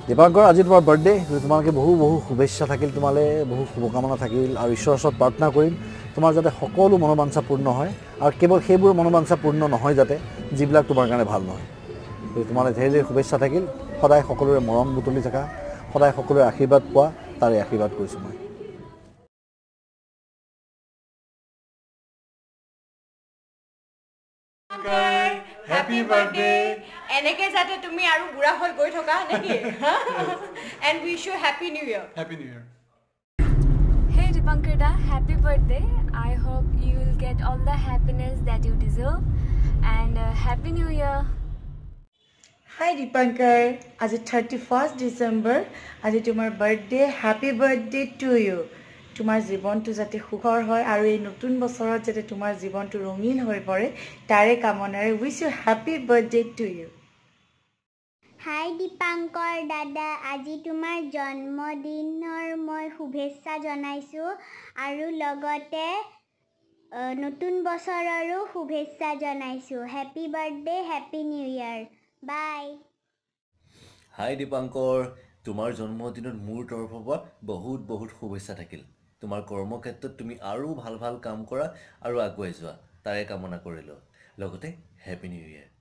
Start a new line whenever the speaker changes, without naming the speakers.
দীপাংকৰ আজি তোমাৰ বাৰ্থডে তোমালোকে বহু শুভেচ্ছা থাকিল তোমালে বহু শুভকামনা থাকিল আৰু ঈশ্বৰৰ ওচৰত প্ৰাৰ্থনা কৰিম তোমাৰ যাতে সকলো মনোবাঞ্ছা পূৰ্ণ হয় আৰু কেৱল সেইবোৰ মনোবাঞ্ছা পূৰ্ণ নহয় যাতে যিবিলাক তোমাৰ কাৰণে ভাল নহয় তোমালে ধেৰ শুভেচ্ছা থাকিল সদায় সকলোৰে মৰম বুটলি থকা সদায় সকলোৰে আশীৰ্বাদ পোৱা তাৰে আশীৰ্বাদ কৰিছোঁ মই
Happy birthday! এনেকে যাতে তুমি আৰু বুঢ়া হৈ গৈ থকা নেকি and wish you happy new year.
Happy New Year.
Hey Dipankar da, happy birthday. I hope you will get all the happiness that you deserve and happy new year.
Hi Dipankar, আজি 31st December, আজি তোমাৰ birthday, happy birthday to you. তোমাৰ জীৱনটো যাতে সুখৰ হয় আৰু এই নতুন বছৰত যাতে তোমাৰ জীৱনটো ৰঙীন হৈ পৰে তাৰে কামনাৰে wish you happy birthday to you.
Hi Dipankar dada, আজি তোমাৰ জন্মদিনৰ মই শুভেচ্ছা জনাইছো আৰু লগতে নতুন বছৰৰো শুভেচ্ছা জনাইছো. Happy birthday, happy new year. Bye.
Hi Dipankar, তোমাৰ জন্মদিনত মোৰ তৰফৰ পৰা বহুত শুভেচ্ছা থাকিল তোমাৰ কৰ্মক্ষেত্ৰত তুমি আৰু ভাল কাম কৰা আৰু আগুৱাই যোৱা তাৰে কামনা কৰিলো লগতে হ্যাপি নিউ ইয়াৰ